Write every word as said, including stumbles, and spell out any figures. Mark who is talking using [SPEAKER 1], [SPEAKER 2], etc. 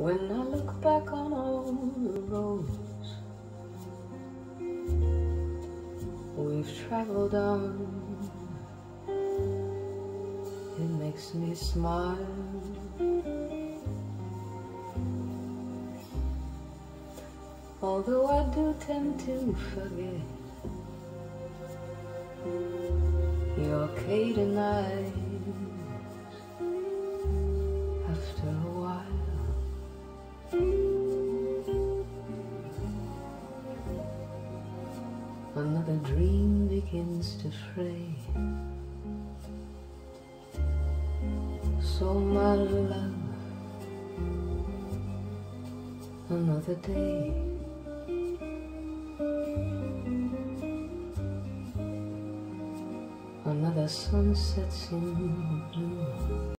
[SPEAKER 1] When I look back on all the roads we've traveled on, it makes me smile. Although I do tend to forget your Caden eyes after a while. Another dream begins to fray. So my love, another day. Another sun sets in blue.